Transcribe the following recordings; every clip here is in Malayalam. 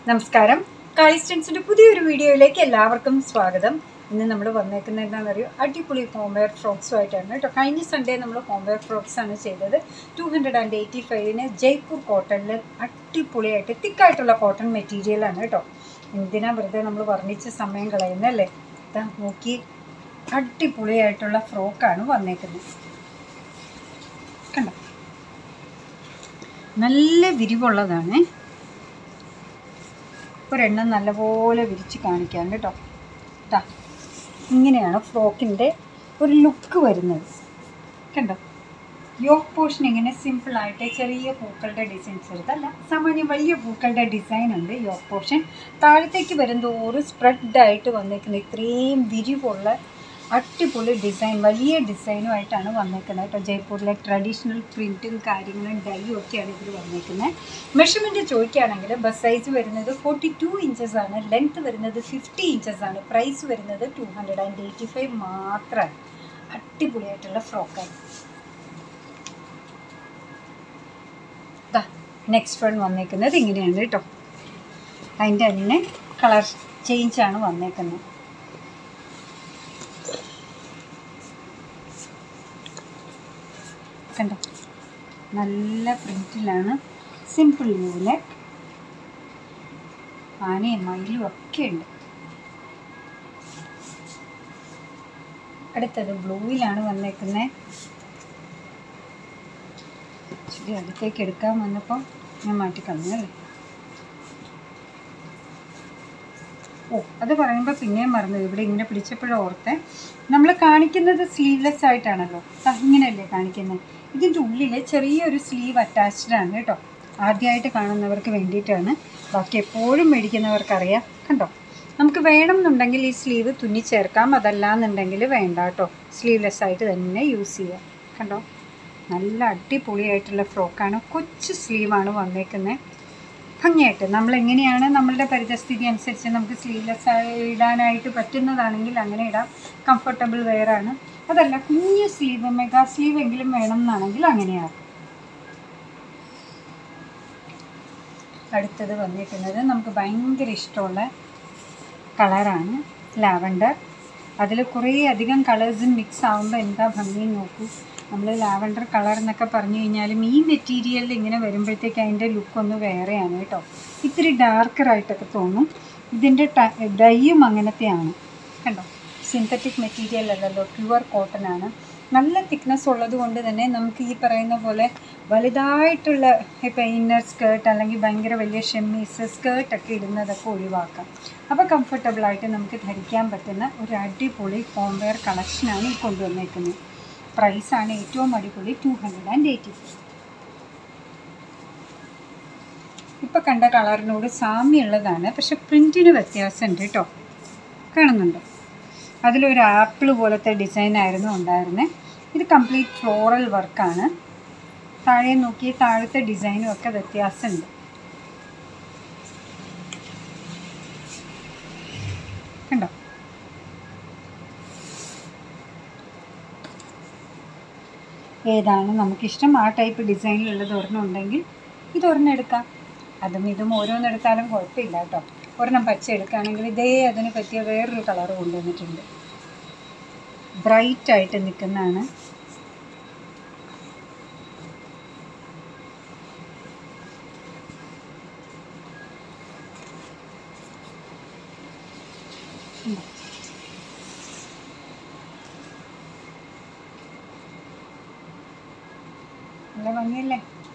നമസ്കാരം. കാളീസ് ട്രെൻഡ്സിൻ്റെ പുതിയൊരു വീഡിയോയിലേക്ക് എല്ലാവർക്കും സ്വാഗതം. ഇന്ന് നമ്മൾ വന്നേക്കുന്നത് എന്താണെന്ന് അറിയോ, അടിപൊളി ഹോംവെയർ ഫ്രോക്സുമായിട്ടാണ് കേട്ടോ. കഴിഞ്ഞ സൺഡേ നമ്മൾ ഹോംവെയർ ഫ്രോക്സ് ആണ് ചെയ്തത്. 285-ന് ജയ്പൂർ കോട്ടണിൽ അടിപൊളിയായിട്ട് തിക്കായിട്ടുള്ള കോട്ടൺ മെറ്റീരിയലാണ് കേട്ടോ. എന്തിനാ വെറുതെ നമ്മൾ വർണ്ണിച്ച് സമയം കളയുന്നല്ലേ. ഇതാ നോക്കി, അടിപൊളിയായിട്ടുള്ള ഫ്രോക്കാണ് വന്നേക്കുന്നത്. കണ്ടോ, നല്ല വിരിവുള്ളതാണ്. ഒരെണ്ണം നല്ലപോലെ വിരിച്ച് കാണിക്കാം കേട്ടോ. ഇതാ ഇങ്ങനെയാണ് ഫ്രോക്കിൻ്റെ ഒരു ലുക്ക് വരുന്നത്. കണ്ടോ, യോക്ക് പോർഷൻ ഇങ്ങനെ സിമ്പിളായിട്ട് ചെറിയ പൂക്കളുടെ ഡിസൈൻസ് എടുത്തല്ല, സാമാന്യം വലിയ പൂക്കളുടെ ഡിസൈൻ ഉണ്ട് യോക്ക് പോർഷൻ. താഴത്തേക്ക് വരുന്തോറും സ്പ്രെഡായിട്ട് വന്നേക്കുന്നത് ഇത്രയും വിരിവുള്ള അടിപൊളി ഡിസൈൻ, വലിയ ഡിസൈനുമായിട്ടാണ് വന്നേക്കുന്നത് കേട്ടോ. ജയ്പൂരിലെ ട്രഡീഷണൽ പ്രിൻറ്റും കാര്യങ്ങളും ഡൈയും ഒക്കെയാണ് ഇതിൽ വന്നേക്കുന്നത്. മെഷർമെൻറ്റ് ചോദിക്കുകയാണെങ്കിൽ ബസ് സൈസ് വരുന്നത് 42 ഇഞ്ചസ് ആണ്, ലെങ്ത്ത് വരുന്നത് 50 ഇഞ്ചസ് ആണ്. പ്രൈസ് വരുന്നത് 285 മാത്രമാണ്. അടിപൊളിയായിട്ടുള്ള ഫ്രോക്കാണ്. നെക്സ്റ്റ് വൺ വന്നേക്കുന്നത് ഇങ്ങനെയാണ് കേട്ടോ. അതിൻ്റെ തന്നെ കളർ ചേഞ്ചാണ് വന്നേക്കുന്നത്. കണ്ടോ, നല്ല പ്രിൻറ്റിലാണ്. സിമ്പിൾ യൂല്, ആനയും മയിലും ഒക്കെ ഉണ്ട്. അടുത്തത് ബ്ലൂവിലാണ് വന്നേക്കുന്നത്. ശരി, അടുത്തേക്ക് എടുക്കാൻ വന്നപ്പോൾ ഞാൻ മാറ്റിക്കളഞ്ഞല്ലേ. അത് പറയുമ്പോൾ പിന്നെയും മറന്നു, ഇവിടെ ഇങ്ങനെ പിടിച്ചപ്പോഴും ഓർത്തെ. നമ്മൾ കാണിക്കുന്നത് സ്ലീവ്ലെസ് ആയിട്ടാണല്ലോ, ഇങ്ങനെയല്ലേ കാണിക്കുന്നത്. ഇതിൻ്റെ ഉള്ളിൽ ചെറിയൊരു സ്ലീവ് അറ്റാച്ച്ഡ് ആണ് കേട്ടോ. ആദ്യമായിട്ട് കാണുന്നവർക്ക് വേണ്ടിയിട്ടാണ്, ബാക്കി എപ്പോഴും മേടിക്കുന്നവർക്കറിയാം. കണ്ടോ, നമുക്ക് വേണമെന്നുണ്ടെങ്കിൽ ഈ സ്ലീവ് തുന്നി ചേർക്കാം, അതല്ലാന്നുണ്ടെങ്കിൽ വേണ്ട കേട്ടോ, സ്ലീവ്ലെസ് ആയിട്ട് തന്നെ യൂസ് ചെയ്യാം. കണ്ടോ, നല്ല അടിപൊളിയായിട്ടുള്ള ഫ്രോക്കാണ്. കൊച്ചു സ്ലീവാണ് വന്നേക്കുന്നത്. ഭംഗിയായിട്ട് നമ്മളെങ്ങനെയാണ് നമ്മളുടെ പരിതസ്ഥിതി അനുസരിച്ച് നമുക്ക് സ്ലീവ്ലെസ് ഇടാനായിട്ട് പറ്റുന്നതാണെങ്കിൽ അങ്ങനെ ഇടാം. കംഫർട്ടബിൾ വെയറാണ്. അതല്ല കുഞ്ഞ് സ്ലീവ്, മെഗാ സ്ലീവ് എങ്കിലും വേണം എന്നാണെങ്കിൽ അങ്ങനെയാണ്. അടുത്തത് വന്നിരിക്കുന്നത് നമുക്ക് ഭയങ്കര ഇഷ്ടമുള്ള കളറാണ്, ലാവൻഡർ. അതിൽ കുറേ അധികം കളേഴ്സും മിക്സ് ആകുമ്പോൾ എന്താ ഭംഗി നോക്കൂ. നമ്മൾ ലാവൻഡർ കളർ എന്നൊക്കെ പറഞ്ഞു കഴിഞ്ഞാലും ഈ മെറ്റീരിയലിൽ ഇങ്ങനെ വരുമ്പോഴത്തേക്ക് അതിൻ്റെ ലുക്കൊന്ന് വേറെയാണ് കേട്ടോ. ഇത്തിരി ഡാർക്കറായിട്ടൊക്കെ തോന്നും. ഇതിൻ്റെ ഡൈയും അങ്ങനത്തെയാണ്. കണ്ടോ, സിന്തറ്റിക് മെറ്റീരിയൽ അല്ലല്ലോ, പ്യുവർ കോട്ടൺ ആണ്. നല്ല തിക്നെസ് ഉള്ളത് കൊണ്ട് തന്നെ നമുക്ക് ഈ പറയുന്ന പോലെ വലുതായിട്ടുള്ള ഇപ്പോൾ ഇന്നർ സ്കേർട്ട് അല്ലെങ്കിൽ ഭയങ്കര വലിയ ഷെമ്മീസ് സ്കേർട്ടൊക്കെ ഇടുന്നതൊക്കെ ഒഴിവാക്കാം. അപ്പോൾ കംഫർട്ടബിളായിട്ട് നമുക്ക് ധരിക്കാൻ പറ്റുന്ന ഒരു അടിപൊളി ഹോംവെയർ കളക്ഷനാണ് ഈ കൊണ്ടുവന്നേക്കുന്നത്. പ്രൈസാണ് ഏറ്റവും അടിപൊളി, 280. ഇപ്പോൾ കണ്ട കളറിനോട് സാമ്യമുള്ളതാണ്, പക്ഷെ പ്രിൻറ്റിന് വ്യത്യാസമുണ്ട് കേട്ടോ. കാണുന്നുണ്ടോ, അതിലൊരു ആപ്പിൾ പോലത്തെ ഡിസൈനായിരുന്നു ഉണ്ടായിരുന്നത്. ഇത് കംപ്ലീറ്റ് ഫ്ലോറൽ വർക്കാണ്. താഴെ നോക്കി, താഴത്തെ ഡിസൈനും ഒക്കെ വ്യത്യാസമുണ്ട്. കണ്ടോ, ഏതാണ് നമുക്കിഷ്ടം ആ ടൈപ്പ് ഡിസൈനിലുള്ളത് ഒരെണ്ണം ഉണ്ടെങ്കിൽ ഇതൊരെണ്ണം എടുക്കാം. അതും ഇതും ഓരോന്നെടുത്താലും കുഴപ്പമില്ല കേട്ടോ. ഒരെണ്ണം പച്ച എടുക്കുകയാണെങ്കിൽ ഇതേ അതിന് പറ്റിയ വേറൊരു കളർ കൊണ്ടുവന്നിട്ടുണ്ട്. ബ്രൈറ്റായിട്ട് നിൽക്കുന്നതാണ്. നല്ല ഭംഗിയല്ലേ.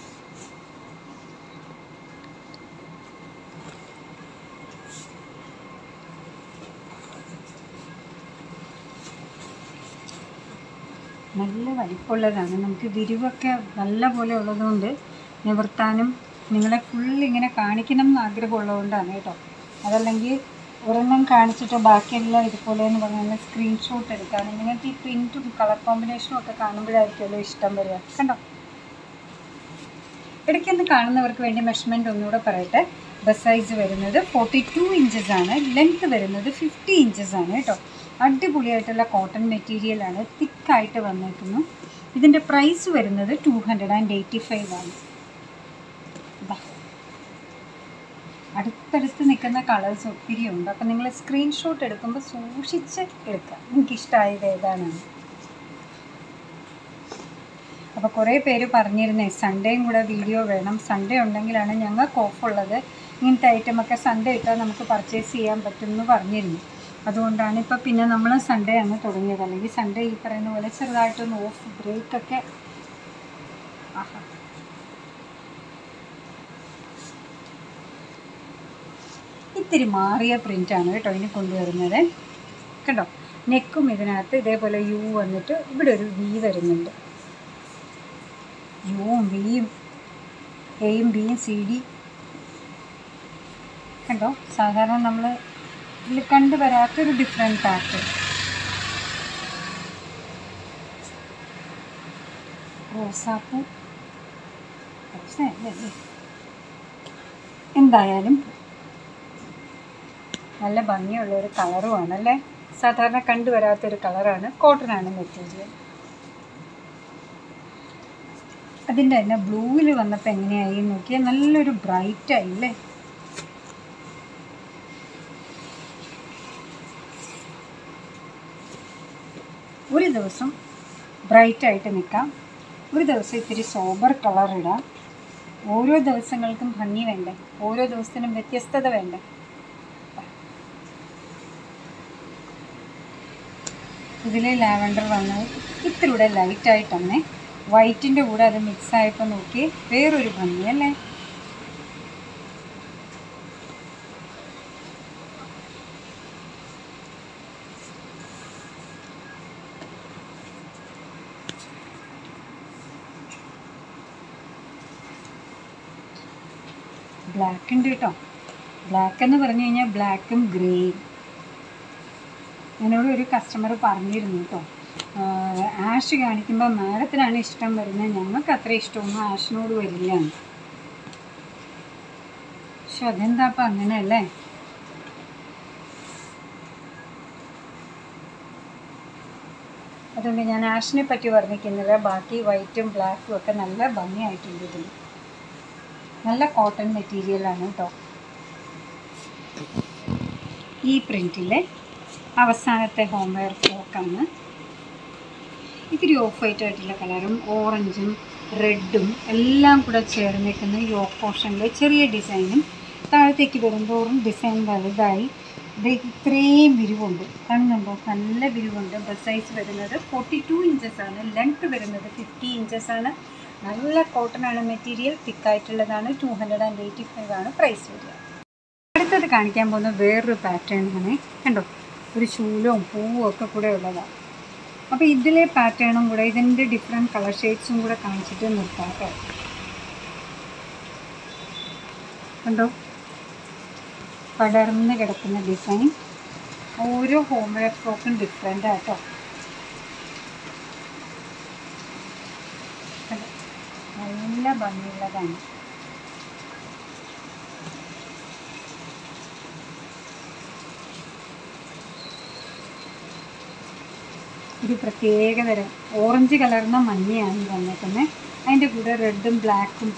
നല്ല വലിപ്പമുള്ളതാണ്. നമുക്ക് വിരിവൊക്കെ നല്ല പോലെ ഉള്ളതുകൊണ്ട് നിവർത്താനും നിങ്ങളെ ഫുള്ളിങ്ങനെ കാണിക്കണം എന്ന് ആഗ്രഹമുള്ളതുകൊണ്ടാണ് കേട്ടോ. അതല്ലെങ്കിൽ ഒരെണ്ണം കാണിച്ചിട്ട് ബാക്കിയെല്ലാം ഇതുപോലെ എന്ന് പറഞ്ഞാൽ സ്ക്രീൻഷോട്ട് എടുക്കാനും നിങ്ങൾക്ക് ഈ പ്രിൻറ്റും കളർ കോമ്പിനേഷനും ഒക്കെ കാണുമ്പോഴായിരിക്കുമല്ലോ ഇഷ്ടം വരിക. കണ്ടോ, ഇടയ്ക്കൊന്ന് കാണുന്നവർക്ക് വേണ്ടി മെഷർമെൻറ്റ് ഒന്നുകൂടെ പറയട്ടെ. ബസ് സൈസ് വരുന്നത് 42 ഇഞ്ചസ് ആണ്, ലെങ്ത്ത് വരുന്നത് 50 ഇഞ്ചസ് ആണ് കേട്ടോ. അടിപൊളിയായിട്ടുള്ള കോട്ടൺ മെറ്റീരിയലാണ്, തിക്കായിട്ട് വന്നേക്കുന്നു. ഇതിൻ്റെ പ്രൈസ് വരുന്നത് 285 ആണ്. അടുത്തടുത്ത് നിൽക്കുന്ന കളേഴ്സ് ഒത്തിരി ഉണ്ട്. അപ്പോൾ നിങ്ങൾ സ്ക്രീൻഷോട്ട് എടുക്കുമ്പോൾ സൂക്ഷിച്ച് എടുക്കുക, എനിക്കിഷ്ടമായത് ഏതാണെന്ന്. അപ്പോൾ കുറേ പേര് പറഞ്ഞിരുന്നേ സൺഡേയും കൂടെ വീഡിയോ വേണം, സൺഡേ ഉണ്ടെങ്കിലാണ് ഞങ്ങൾക്ക് ഓഫുള്ളത്, ഇങ്ങനത്തെ ഐറ്റമൊക്കെ സൺഡേ ഇട്ടാൽ നമുക്ക് പർച്ചേസ് ചെയ്യാൻ പറ്റുമെന്ന് പറഞ്ഞിരുന്നു. അതുകൊണ്ടാണ് ഇപ്പോൾ പിന്നെ നമ്മൾ സൺഡേ അങ്ങ് തുടങ്ങിയത്. അല്ലെങ്കിൽ സൺഡേ ഈ പറയുന്ന പോലെ ചെറുതായിട്ടൊന്ന് ഓഫ് ബ്രേക്കൊക്കെ. ആഹാ, ഇത്തിരി മാറിയ പ്രിൻ്റാണ് കേട്ടോ ഇനി കൊണ്ടുവരുന്നത്. കണ്ടോ, നെക്കും ഇതിനകത്ത് ഇതേപോലെ യു വന്നിട്ട് ഇവിടെ ഒരു വി വരുന്നുണ്ട്. യുവും വിയും എയും ബിയും സി ഡി കണ്ടോ. സാധാരണ നമ്മൾ ഇതിൽ കണ്ടുവരാത്തൊരു ഡിഫറെൻറ്റ് പാറ്റേൺ. റോസാപ്പൂ റോസല്ലേ, എന്തായാലും നല്ല ഭംഗിയുള്ളൊരു കളറുമാണല്ലേ. സാധാരണ കണ്ടുവരാത്തൊരു കളറാണ്. കോട്ടനാണ് മെറ്റീരിയൽ. അതിൻ്റെ തന്നെ ബ്ലൂവിൽ വന്നപ്പോൾ എങ്ങനെയായി നോക്കിയാൽ നല്ലൊരു ബ്രൈറ്റ് ആയില്ലേ. ഒരു ദിവസം ബ്രൈറ്റായിട്ട് നിൽക്കാം, ഒരു ദിവസം ഇത്തിരി സോബർ കളർ ഇടാം. ഓരോ ദിവസങ്ങൾക്കും ഭംഗി വേണ്ടേ, ഓരോ ദിവസത്തിനും വ്യത്യസ്തത വേണ്ടേ. ഇതിൽ ലാവൻഡർ വന്നത് ഇത്തിരി കൂടെ ലൈറ്റായിട്ടാണ്, വൈറ്റിൻ്റെ കൂടെ അത് മിക്സായപ്പോൾ നോക്കി വേറൊരു ഭംഗിയല്ലേ. ബ്ലാക്ക് ഉണ്ട് കേട്ടോ. ബ്ലാക്ക് എന്ന് പറഞ്ഞു കഴിഞ്ഞാൽ ബ്ലാക്കും ഗ്രേയും. എന്നോട് ഒരു കസ്റ്റമർ പറഞ്ഞിരുന്നു കേട്ടോ, ആഷ് കാണിക്കുമ്പോൾ മാഡത്തിനാണ് ഇഷ്ടം വരുന്നത്, ഞങ്ങൾക്ക് അത്ര ഇഷ്ടമൊന്നും ആഷിനോട് വരില്ല. പക്ഷെ അതെന്താ അപ്പം അങ്ങനെയല്ലേ. അതുകൊണ്ട് ഞാൻ ആഷിനെ പറ്റി വർണ്ണിക്കുന്നില്ല. ബാക്കി വൈറ്റും ബ്ലാക്കും ഒക്കെ നല്ല ഭംഗിയായിട്ടുണ്ട്. ഇതിൽ നല്ല കോട്ടൺ മെറ്റീരിയലാണ് കേട്ടോ. ഈ പ്രിൻറ്റിലെ അവസാനത്തെ ഹോംവെയർ ഫ്രോക്കാണ്. ഇത്തിരി ഓഫ് വൈറ്റ് ആയിട്ടുള്ള കളറും ഓറഞ്ചും റെഡും എല്ലാം കൂടെ ചേർന്ന് നിൽക്കുന്ന യോക്ക് പോർഷനിലെ ചെറിയ ഡിസൈനും താഴത്തേക്ക് വരുമ്പോഴും ഡിസൈൻ വലുതായി. ഇത് ഇത്രയും വിരിവുണ്ട്, കാണുന്നുണ്ടോ, നല്ല വിരിവുണ്ട്. ബസ് സൈസ് വരുന്നത് 42 ഇഞ്ചസാണ്, ലെങ്ത്ത് വരുന്നത് 50 ഇഞ്ചസാണ്. നല്ല കോട്ടനാണ് മെറ്റീരിയൽ, തിക്കായിട്ടുള്ളതാണ്. 285 ആണ് പ്രൈസ് വരിക. അടുത്തത് കാണിക്കാൻ പോകുന്ന വേറൊരു പാറ്റേൺ ആണ്. കണ്ടോ, ഒരു ശൂലവും പൂവും ഒക്കെ കൂടെ ഉള്ളതാണ്. അപ്പോൾ ഇതിലെ പാറ്റേണും കൂടെ ഇതിൻ്റെ ഡിഫറെൻറ്റ് കളർ ഷെയ്ഡ്സും കൂടെ കാണിച്ചിട്ട് നിർത്താം കേട്ടോ. കണ്ടോ, പടർന്ന് കിടക്കുന്ന ഡിസൈൻ. ഓരോ ഹോംവെയർ ഫ്രോക്കും ഡിഫറെൻ്റ് ആട്ടോ. നല്ല ഭംഗിയുള്ളതാണ്. ഒരു പ്രത്യേകതരം ഓറഞ്ച് കളർന്ന മഞ്ഞയാണ് വന്നേക്കുന്നത്. അതിൻ്റെ കൂടെ റെഡും ബ്ലാക്കും.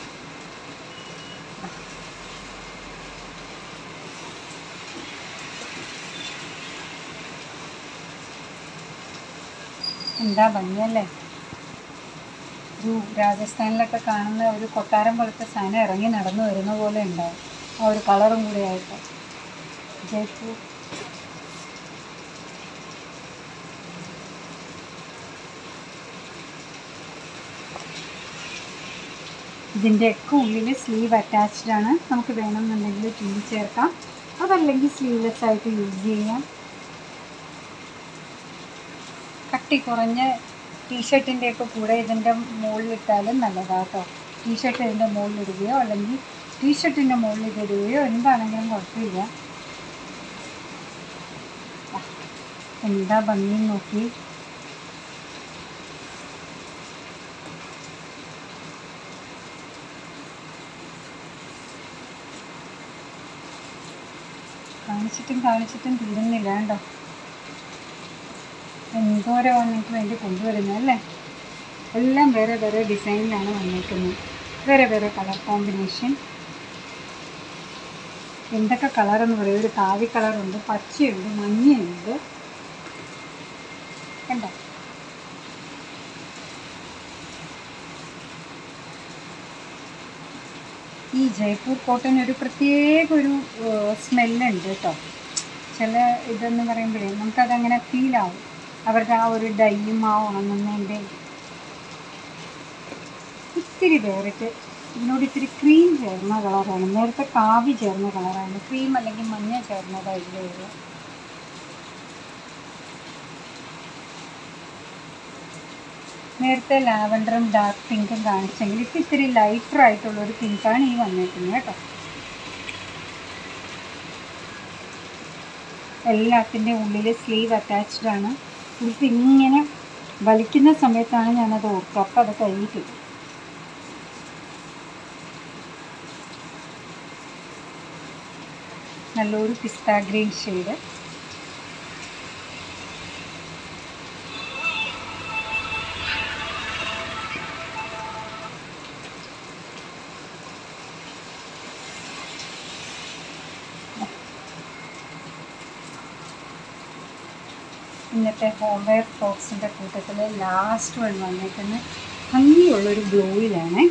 എന്താ ഭംഗിയല്ലേ. ഒരു രാജസ്ഥാനിലൊക്കെ കാണുന്ന ഒരു കൊട്ടാരം പോലത്തെ സാധനം ഇറങ്ങി നടന്നു വരുന്ന പോലെ ഉണ്ടാവും. ആ ഒരു കളറും കൂടി ആയിട്ട്. ജയ്പൂർ ഇതിൻ്റെയൊക്കെ ഉള്ളിൽ സ്ലീവ് അറ്റാച്ച്ഡ് ആണ്. നമുക്ക് വേണമെന്നുണ്ടെങ്കിൽ തുണി ചേർക്കാം, അതല്ലെങ്കിൽ സ്ലീവ്ലെസ് ആയിട്ട് യൂസ് ചെയ്യാം. കട്ടി കുറഞ്ഞ ടീഷർട്ടിൻ്റെയൊക്കെ കൂടെ ഇതിൻ്റെ മുകളിലിട്ടാലും നല്ലതാട്ടോ. ടീഷർട്ട് ഇതിൻ്റെ മുകളിലിടുകയോ അല്ലെങ്കിൽ ടീഷർട്ടിൻ്റെ മുകളിൽ ഇതിടുകയോ എന്താണെങ്കിലും കുഴപ്പമില്ല. എന്താ ഭംഗി നോക്കി. കാണിച്ചിട്ടും തീരുന്നില്ല കേട്ടോ. എന്തോരമാണ് നിങ്ങൾക്ക് വേണ്ടി കൊണ്ടുവരുന്നത് അല്ലേ. എല്ലാം വേറെ വേറെ ഡിസൈനിലാണ് വന്നിരിക്കുന്നത്, വേറെ വേറെ കളർ കോമ്പിനേഷൻ. എന്തൊക്കെ കളറെന്ന് പറയും. ഒരു കാവി കളറുണ്ട്, പച്ചയുണ്ട്, മഞ്ഞയുണ്ട്. കണ്ടോ? ഈ ജയ്പൂർ കോട്ടൺ ഒരു പ്രത്യേക ഒരു സ്മെല്ലുണ്ട് കേട്ടോ. ചില ഇതെന്ന് പറയുമ്പോഴേ നമുക്കതങ്ങനെ ഫീലാവും. അവരുടെ ആ ഒരു ഡൈയും ആ ഉണങ്ങുന്നതിൻ്റെ ഇത്തിരി വേറിട്ട് ഇതിനോട് ഇത്തിരി ക്രീം ചേർന്ന കളറാണ്. നേരത്തെ കാവി ചേർന്ന കളറാണ്. ക്രീം അല്ലെങ്കിൽ മഞ്ഞ ചേർന്നതായിട്ട് വരിക. നേരത്തെ ലാവൻഡറും ഡാർക്ക് പിങ്കും കാണിച്ചെങ്കിൽ ഇപ്പം ഇത്തിരി ലൈറ്ററായിട്ടുള്ളൊരു പിങ്കാണ് ഈ വന്നിരിക്കുന്നത് കേട്ടോ. എല്ലാത്തിൻ്റെ ഉള്ളിൽ സ്ലീവ് അറ്റാച്ച്ഡ് ആണ്. ഉടുപ്പ് ഇങ്ങനെ വലിക്കുന്ന സമയത്താണ് ഞാനത് ഓർക്കുക. അപ്പം അത് കയ്യിൽ കിട്ടും. നല്ലൊരു പിസ്ത ഗ്രീൻ ഷെയ്ഡ്. ഇന്നത്തെ ഹോംവെയർ ഫ്രോക്സിൻ്റെ കൂട്ടത്തിൽ ലാസ്റ്റ് വൺ വന്നിരിക്കുന്ന ഭംഗിയുള്ളൊരു ബ്ലൂയിലാണ്.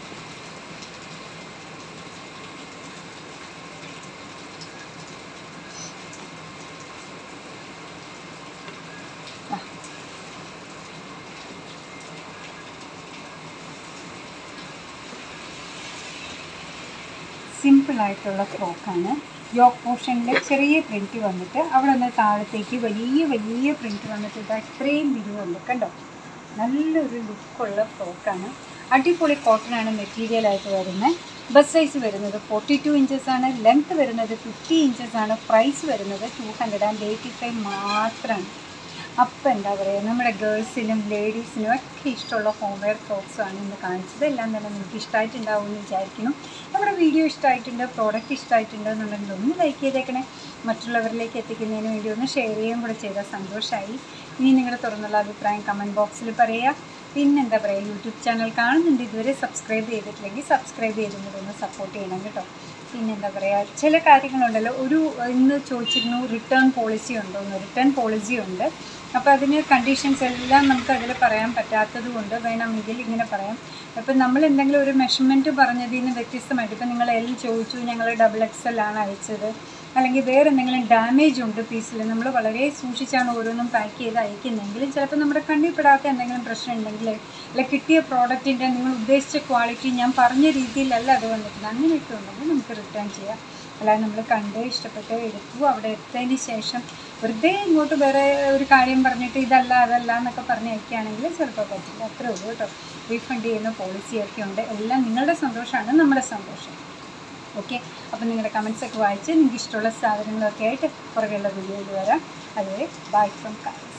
സിമ്പിളായിട്ടുള്ള ഫ്രോക്കാണ്. യോക്ക് പോർഷനിൽ ചെറിയ പ്രിൻറ്റ് വന്നിട്ട് അവിടെ നിന്ന് താഴത്തേക്ക് വലിയ വലിയ പ്രിൻറ്റ് വന്നിട്ട് ഇത് ഇത്രയും വിരിവുണ്ട്. കണ്ടോ? നല്ലൊരു ലുക്കുള്ള ഫ്രോക്കാണ്. അടിപൊളി കോട്ടനാണ് മെറ്റീരിയലായിട്ട് വരുന്നത്. ബസ് സൈസ് വരുന്നത് 42 ഇഞ്ചസ് ആണ്. ലെങ്ത്ത് വരുന്നത് 50 ഇഞ്ചസ് ആണ്. പ്രൈസ് വരുന്നത് 285 മാത്രമാണ്. അപ്പം എന്താ പറയുക, നമ്മുടെ ഗേൾസിനും ലേഡീസിനും ഒക്കെ ഇഷ്ടമുള്ള ഹോംവെയർ ഫ്രോക്സാണ് ഇന്ന് കാണിച്ചത്. എല്ലാം തന്നെ നിങ്ങൾക്ക് ഇഷ്ടമായിട്ടുണ്ടാവുമെന്ന് വിചാരിക്കുന്നു. നമ്മുടെ വീഡിയോ ഇഷ്ടമായിട്ടുണ്ട്, പ്രോഡക്റ്റ് ഇഷ്ടമായിട്ടുണ്ട് എന്നുണ്ടെങ്കിൽ ഒന്ന് ലൈക്ക് ചെയ്തേക്കണേ. മറ്റുള്ളവരിലേക്ക് എത്തിക്കുന്നതിന് വേണ്ടി ഒന്ന് ഷെയർ ചെയ്യുകയും കൂടെ ചെയ്താൽ സന്തോഷമായി. ഇനി നിങ്ങളുടെ തുറന്നുള്ള അഭിപ്രായം കമൻറ്റ് ബോക്സിൽ പറയുക. പിന്നെന്താ പറയുക, യൂട്യൂബ് ചാനൽ കാണുന്നുണ്ട്, ഇതുവരെ സബ്സ്ക്രൈബ് ചെയ്തിട്ടില്ലെങ്കിൽ സബ്സ്ക്രൈബ് ചെയ്തും കൂടെ ഒന്ന് സപ്പോർട്ട് ചെയ്യണം കേട്ടോ. പിന്നെന്താ പറയുക, ചില കാര്യങ്ങളുണ്ടല്ലോ, ഇന്ന് ചോദിച്ചിരുന്നു റിട്ടേൺ പോളിസി ഉണ്ടോ എന്ന്. റിട്ടേൺ പോളിസി ഉണ്ട്. അപ്പോൾ അതിന് കണ്ടീഷൻസ് എല്ലാം നമുക്ക് അതിൽ പറയാൻ പറ്റാത്തത് കൊണ്ട് വേണമെങ്കിൽ ഇങ്ങനെ പറയാം. ഇപ്പം നമ്മൾ എന്തെങ്കിലും ഒരു മെഷർമെൻറ്റ് പറഞ്ഞതിൽ നിന്ന് വ്യത്യസ്തമായിട്ട്, ഇപ്പം നിങ്ങൾ എൽ ചോദിച്ചു, ഞങ്ങൾ XXL ആണ് അയച്ചത്, അല്ലെങ്കിൽ വേറെ എന്തെങ്കിലും ഡാമേജ് ഉണ്ട് പീസിൽ, നമ്മൾ വളരെ സൂക്ഷിച്ചാണ് ഓരോന്നും പാക്ക് ചെയ്ത് അയക്കുന്നതെങ്കിലും ചിലപ്പോൾ നമ്മുടെ കണ്ണിൽപ്പെടാത്ത എന്തെങ്കിലും പ്രശ്നം ഉണ്ടെങ്കിൽ, അല്ല കിട്ടിയ പ്രോഡക്റ്റിൻ്റെ നിങ്ങൾ ഉദ്ദേശിച്ച ക്വാളിറ്റി ഞാൻ പറഞ്ഞ രീതിയിലല്ല അത് വന്നിട്ടുണ്ട്, അങ്ങനെയൊക്കെ ഉണ്ടെങ്കിൽ നമുക്ക് റിട്ടേൺ ചെയ്യാം. അല്ലാതെ നമ്മൾ കണ്ട് ഇഷ്ടപ്പെട്ട് എടുത്തു അവിടെ എത്തതിന് ശേഷം വെറുതെ ഇങ്ങോട്ട് വേറെ ഒരു കാര്യം പറഞ്ഞിട്ട് ഇതല്ല അതല്ല എന്നൊക്കെ പറഞ്ഞ് അയക്കുകയാണെങ്കിൽ ചിലപ്പോൾ പറ്റില്ല. അത്രേ ഉള്ളൂ കേട്ടോ. റീഫണ്ട് ചെയ്യുന്ന പോളിസിയൊക്കെ ഉണ്ട്. എല്ലാം നിങ്ങളുടെ സന്തോഷമാണ് നമ്മുടെ സന്തോഷം. ഓക്കെ, അപ്പോൾ നിങ്ങളുടെ കമൻസൊക്കെ വായിച്ച് നിങ്ങൾക്ക് ഇഷ്ടമുള്ള സാധനങ്ങളൊക്കെ ആയിട്ട് പുറകെയുള്ള വീഡിയോയിൽ വരാം. അതുവരെ ബൈ ഫ്രം കാലേസ്.